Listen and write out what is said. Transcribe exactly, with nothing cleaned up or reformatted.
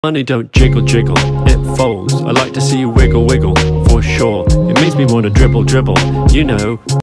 Money don't jiggle jiggle, it folds. I like to see you wiggle wiggle, for sure. It makes me wanna dribble dribble, you know.